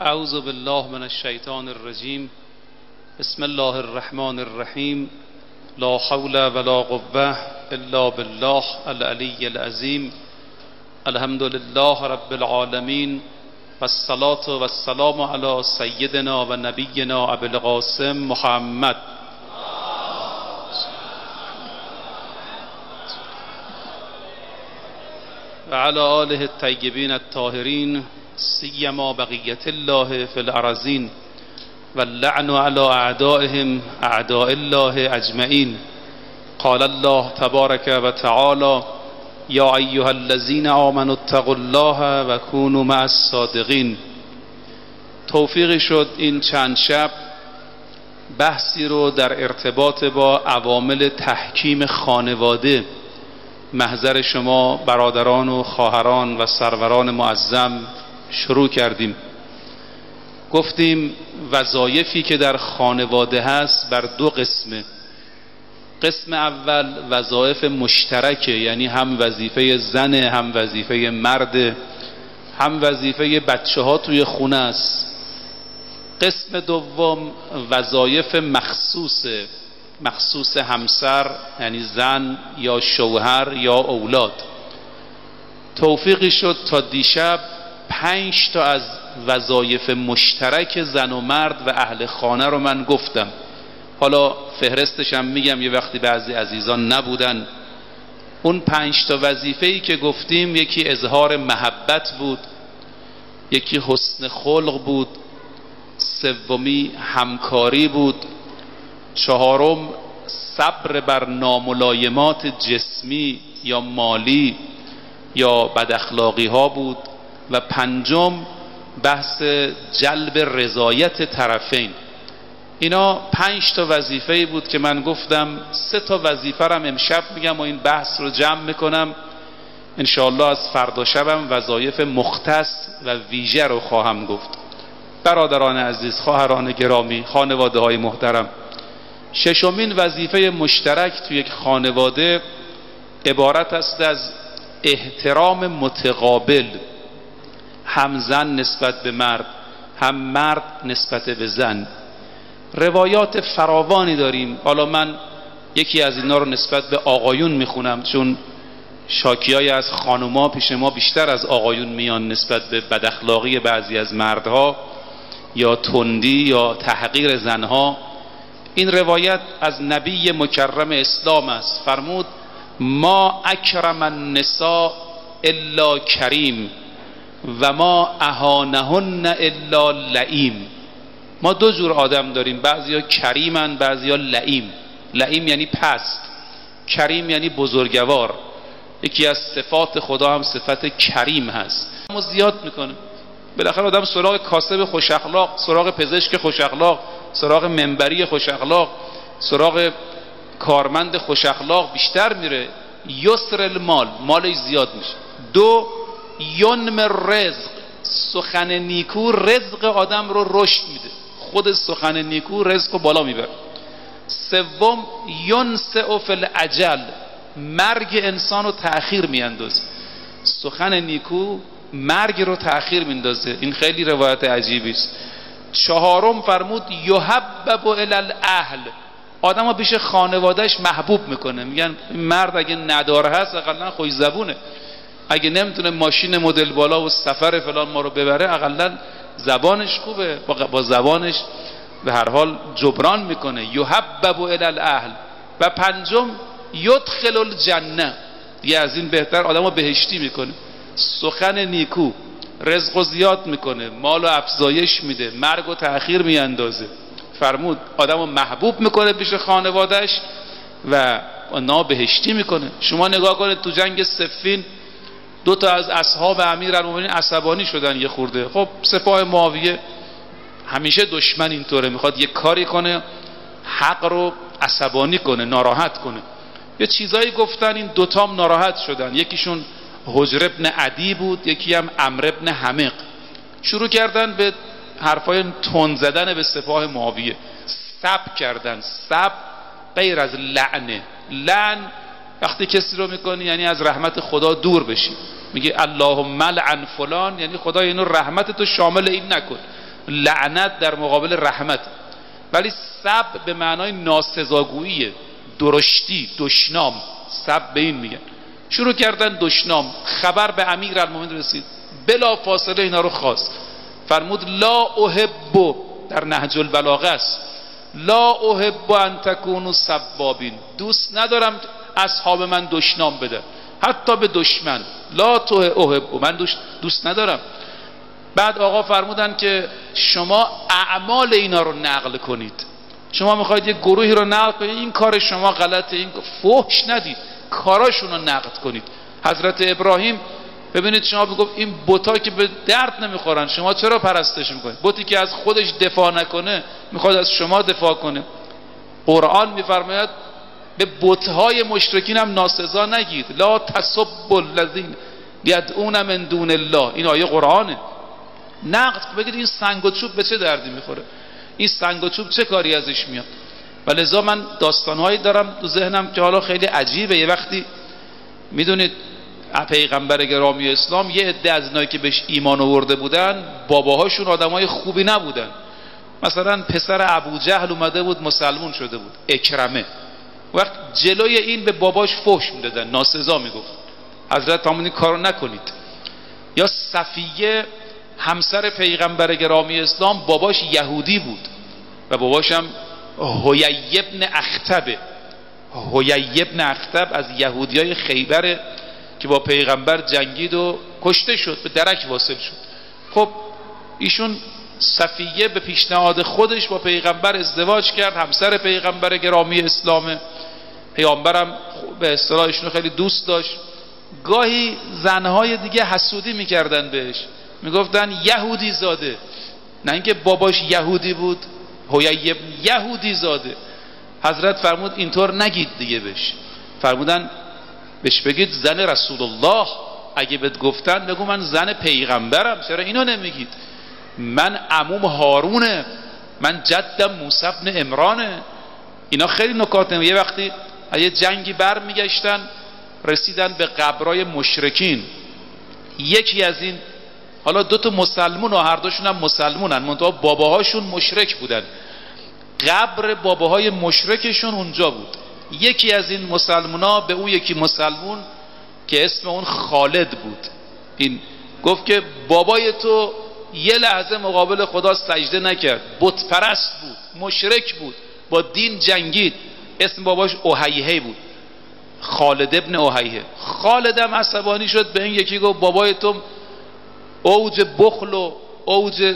اعوذ بالله من الشیطان الرجیم. بسم الله الرحمن الرحیم. لا حول ولا قوة الا بالله العلی العظیم. الحمد لله رب العالمین والصلاة والسلام علی سیدنا و نبینا ابی القاسم محمد و علی آله الطیبین الطاهرین سیما بقیت الله فی الارضین واللعن علی اعدائهم اعداء الله اجمعین. قال الله تبارک و تعالی یا ایها الذین آمنوا اتقوا الله و کونوا مع الصادقین. توفیقی شد این چند شب بحثی رو در ارتباط با عوامل تحکیم خانواده محضر شما برادران و خواهران و سروران معظم شروع کردیم. گفتیم وظایفی که در خانواده هست بر دو قسمه. قسم اول وظایف مشترکه، یعنی هم وظیفه زن، هم وظیفه مرد، هم وظیفه بچه ها توی خونه است. قسم دوم وظایف مخصوصه، مخصوص همسر یعنی زن یا شوهر یا اولاد. توفیقی شد تا دیشب 5 تا از وظایف مشترک زن و مرد و اهل خانه رو من گفتم. حالا فهرستش هم میگم، یه وقتی بعضی عزیزان نبودن. اون 5 تا وظیفه‌ای که گفتیم، یکی اظهار محبت بود، یکی حسن خلق بود، سومی همکاری بود، چهارم صبر بر ناملایمات جسمی یا مالی یا بداخلاقی ها بود و پنجم بحث جلب رضایت طرفین. اینا 5 تا وظیفه بود که من گفتم. 3 تا وظیفه رو امشب میگم و این بحث رو جمع میکنم. انشاءالله از فردا شبم وظایف مختص و ویژه رو خواهم گفت. برادران عزیز، خواهران گرامی، خانواده های محترم، ششمین وظیفه مشترک توی یک خانواده عبارت است از احترام متقابل، هم زن نسبت به مرد، هم مرد نسبت به زن. روایات فراوانی داریم. حالا من یکی از اینا رو نسبت به آقایون میخونم، چون شاکیای از خانوما پیش ما بیشتر از آقایون میان نسبت به بداخلاقی بعضی از مردها یا تندی یا تحقیر زنها. این روایت از نبی مکرم اسلام است. فرمود ما اکرم النساء الا کریم و ما اهانهن الا لئیم. ما 2 جور آدم داریم، بعضیا کریمن، بعضیا لئیم. لئیم یعنی پست، کریم یعنی بزرگوار. یکی از صفات خدا هم صفت کریم هست. اما زیاد میکنه. بالاخره آدم سراغ کاسب خوش اخلاق، سراغ پزشک خوش اخلاق، سراغ منبری خوش اخلاق، سراغ کارمند خوش اخلاق بیشتر میره. یسر المال، مالش زیاد میشه. 2 ینم رزق، سخن نیکو رزق آدم رو رشد میده. خود سخن نیکو رزق رو بالا میبره. 3 ینسع فی الاجل، مرگ انسان رو تأخیر میاندازه. سخن نیکو مرگ رو تأخیر میندازه. این خیلی روایت عجیبی است. 4 فرمود یحبب الی الاهل، آدم ها پیش خانوادهش محبوب میکنه. میگن مرد اگه نداره هست اقلا خوش زبونه، اگه نمیتونه ماشین مدل بالا و سفر فلان ما رو ببره اقلا زبانش خوبه، با زبانش به هر حال جبران میکنه. یحبب الی الاهل. و 5 یدخل الجنه، دیگه از این بهتر آدم ها بهشتی میکنه. سخن نیکو رزق و زیاد میکنه، مال و افزایش میده، مرگ و تأخیر میاندازه. فرمود آدم رو محبوب میکنه پیش خانوادهش و نا بهشتی میکنه. شما نگاه کنید تو جنگ صفین 2 تا از اصحاب امیرالمومنین عصبانی شدن یه خورده. خب سپاه معاویه همیشه دشمن اینطوره، میخواد یه کاری کنه حق رو عصبانی کنه، ناراحت کنه. یه چیزایی گفتن، این 2 تام ناراحت شدن. یکیشون حجر ابن عدی بود، یکی هم عمرو ابن حمق. شروع کردن به حرفای تند زدن به سپاه معاویه. سب کردن. سب غیر از لعنه. لعن وقتی کسی رو میکنی یعنی از رحمت خدا دور بشی. میگه اللهم لعن فلان، یعنی خدا اینو رحمت تو شامل این نکن. لعنت در مقابل رحمت. ولی سب به معنای ناسزاگوییه، درشتی، دشنام. سب به این میگن. شروع کردن دشنام. خبر به امیرالمومنین رسید، بلا فاصله اینا رو خواست، فرمود لا احب، در نهج البلاغه است، لا احب ان تکونوا سبابین، دوست ندارم اصحاب من دشنام بدن، حتی به دشمن. لا تو احب، من دوست ندارم. بعد آقا فرمودن که شما اعمال اینا رو نقل کنید. شما میخواید یک گروهی رو نقل کنید، این کار شما غلطه، این فحش ندید، کاراشون رو نقد کنید. حضرت ابراهیم ببینید، شما بگید این بتا که به درد نمیخورن، شما چرا پرستش میکنید؟ بتی که از خودش دفاع نکنه میخواد از شما دفاع کنه. قرآن میفرماید به بتهای مشرکین هم ناسزا نگید. لا تسبوا الذین یدعون من دون الله، این آیه قرآنه. نقد بگید این سنگ و چوب به چه دردی میخوره، این سنگ و چوب چه کاری ازش میاد. و لذا من داستانهایی دارم تو ذهنم که حالا خیلی عجیبه. یه وقتی میدونید پیغمبر گرامی اسلام یه عده از اینایی که بهش ایمان آورده بودن باباهاشون آدمای خوبی نبودن. مثلا پسر ابو جهل اومده بود مسلمون شده بود، اکرمه. وقت جلوی این به باباش فحش میدادن، ناسزا میگفت حضرت فرمودن کارو نکنید. یا صفیه همسر پیغمبر گرامی اسلام باباش یهودی بود و باباش هم هویی ابن اخطبه. هویی ابن اخطب از یهودیای خیبر که با پیغمبر جنگید و کشته شد، به درک واصل شد. خب ایشون صفیه به پیشنهاد خودش با پیغمبر ازدواج کرد، همسر پیغمبر گرامی اسلامه. پیغمبرم به اصطلاح ایشونو خیلی دوست داشت. گاهی زنهای دیگه حسودی میکردن بهش، میگفتن یهودی زاده، نه اینکه باباش یهودی بود، هویی یهودی زاده. حضرت فرمود اینطور نگید دیگه بهش. فرمودن بهش بگید زن رسول الله. اگه بهت گفتن بگو من زن پیغمبرم، چرا اینو نمیگید؟ من عموم هارونه، من جدم موسی بن عمرانه. اینا خیلی نکاته. یه وقتی یه جنگی بر میگشتن، رسیدن به قبرای مشرکین. یکی از این، حالا دو تا مسلمون و هر دوشون هم مسلمونن، منتها باباهاشون مشرک بودن، قبر باباهای مشرکشون اونجا بود. یکی از این مسلمونا به اون یکی مسلمون که اسم اون خالد بود این گفت که بابای تو یه لحظه مقابل خدا سجده نکرد، بت پرست بود، مشرک بود، با دین جنگید. اسم باباش احیه بود، خالد ابن احیه. خالد هم عصبانی شد به این یکی، گفت بابای تو اوج بخل و اوج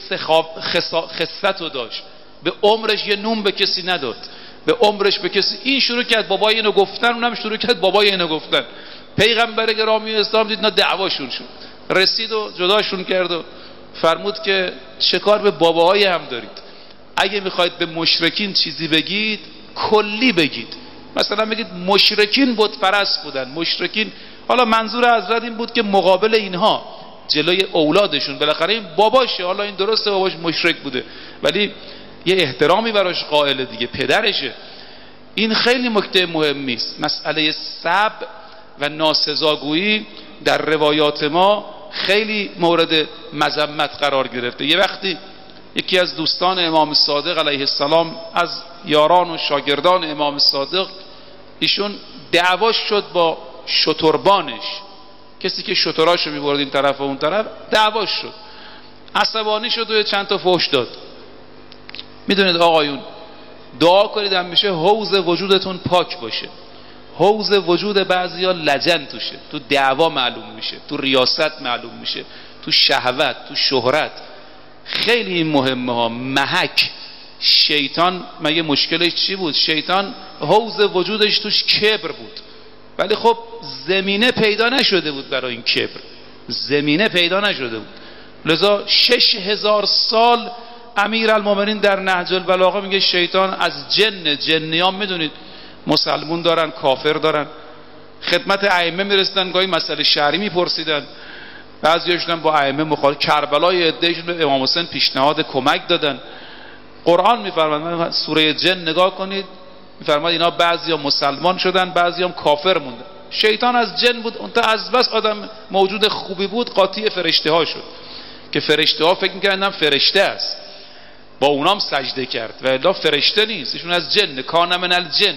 خست رو داشت، به عمرش یه نون به کسی نداد، به عمرش به کسی. این شروع کرد بابای اینو گفتن، اونم شروع کرد بابای اینو گفتن. پیغمبر گرامی اسلام دید اینا دعواشون شد، رسید و جداشون کرد و فرمود که چه کار به باباهای هم دارید؟ اگه میخواید به مشرکین چیزی بگید کلی بگید، مثلا بگید مشرکین بت پرست بودن، مشرکین. حالا منظور حضرت این بود که مقابل اینها جلوی اولادشون، بالاخره این باباشه، حالا این درسته باباش مشرک بوده ولی یه احترامی براش قائل دیگه، پدرشه. این خیلی نکته مهمی است. مسئله سب و ناسزاگویی در روایات ما خیلی مورد مذمت قرار گرفته. یه وقتی یکی از دوستان امام صادق علیه السلام، از یاران و شاگردان امام صادق، ایشون دعواش شد با شتربانش، کسی که شتراشو میبرد این طرف و اون طرف، دعواش شد، عصبانی شد و چند تا فحش داد. میدونید آقایون، دعا کنید همیشه حوض وجودتون پاک باشه. حوض وجود بعضیا لجن توشه، تو دعوا معلوم میشه، تو ریاست معلوم میشه، تو شهوت، تو شهرت. خیلی این مهمه ها. محک شیطان مگه مشکلش چی بود؟ شیطان حوض وجودش توش کبر بود، ولی خب زمینه پیدا نشده بود برای این کبر، زمینه پیدا نشده بود. لذا 6000 سال امیرالمومنین در نهج البلاغه میگه شیطان از جنیان، میدونید مسلمون دارن، کافر دارن، خدمت ائمه میرسیدن، گاهی مسئله شرعی میپرسیدن، بعضیاشون با ائمه مخالف. کربلای عدهشون به امام حسین پیشنهاد کمک دادن. قرآن میفرماید، سوره جن نگاه کنید، میفرماید اینا بعضیا مسلمان شدن، بعضیا هم کافر موندن. شیطان از جن بود، اون تا از بس آدم موجود خوبی بود قاطی فرشته ها شد. که فرشته ها فکر میکردن فرشته است، با اونام سجده کرد و الا فرشته نیست، ایشون از جن، کان من الجن.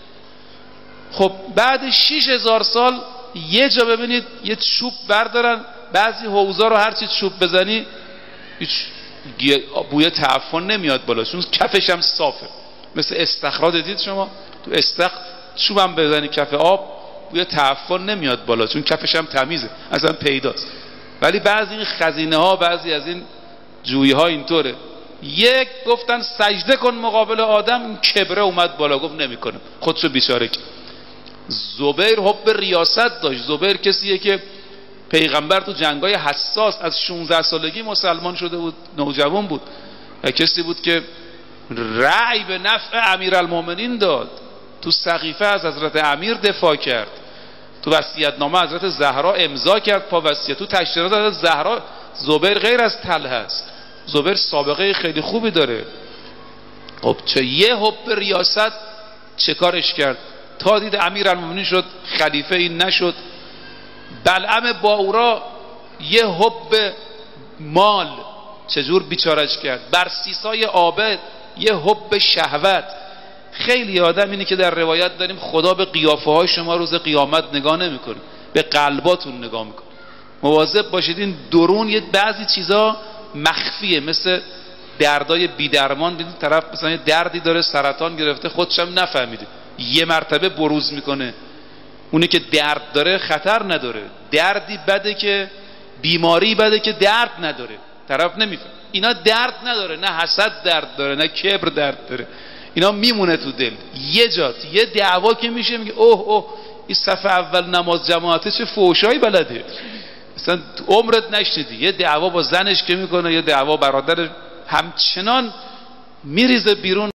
خب بعد 6000 سال یه جا ببینید یه چوب بردارن، بعضی حوضا رو هر چی چوب بزنی هیچ بوی تعفن نمیاد بالا، چون کفش هم صافه. مثل استخر دیدید شما؟ تو استخر چوبم بزنی کف آب بوی تعفن نمیاد بالا، چون کفش هم تمیزه، اصلا پیداست. ولی بعضی این خزینه ها، بعضی از این جویی ها اینطوره. یک گفتن سجده کن مقابل آدم، این کبره اومد بالا گفت نمیکنم، خودشو بیچاره کرد. زبیر حب ریاست داشت. زبیر کسیه که پیغمبر تو جنگای حساس از 16 سالگی مسلمان شده بود، نوجوان بود و کسی بود که رأی به نفع امیرالمومنین داد. تو سقیفه از حضرت امیر دفاع کرد، تو وصیت‌نامه حضرت زهرا امضا کرد پا وصیت، تو تشریعات حضرت زهرا. زبیر غیر از طلحه است، زبیر سابقه خیلی خوبی داره. خب چه یه حب ریاست چه کارش کرد تا دید امیرالمومنین شد خلیفه، این نشد. بلعم باورا یه حب مال چجور بیچارش کرد. برسیسای عابد یه حب شهوت. خیلی آدم اینی که در روایت داریم خدا به قیافه های شما روز قیامت نگاه نمیکنه، به قلباتون نگاه میکنه. مواظب باشید، این درون یه بعضی چیزا مخفیه، مثل دردای بیدرمان. ببینید طرف مثلا یه دردی داره، سرطان گرفته، خودش هم نفهمیده، یه مرتبه بروز میکنه. اونی که درد داره خطر نداره، دردی بده که بیماری بده که درد نداره، طرف نمیفهم. اینا درد نداره، نه حسد درد داره، نه کبر درد داره، اینا میمونه تو دل. یه جات یه دعوا که میشه میگه اوه اوه این صف اول نماز جماعته چه فحشایی بلده، اصلا عمرت نشنیدی. یه دعوا با زنش که میکنه، یه دعوا برادر، همچنان میریزه بیرون.